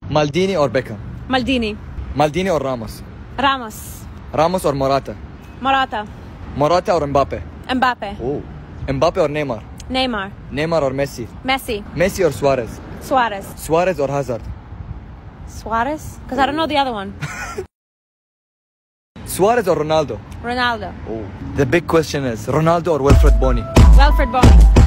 Maldini or Beckham? Maldini. Maldini or Ramos? Ramos. Ramos or Morata? Morata. Morata or Mbappe? Mbappe. Oh. Mbappe or Neymar? Neymar. Neymar or Messi? Messi. Messi or Suarez? Suarez. Suarez or Hazard? Suarez? Because I don't know the other one. Suarez or Ronaldo? Ronaldo. Oh. The big question is Ronaldo or Wilfred Bony? Wilfred Bony.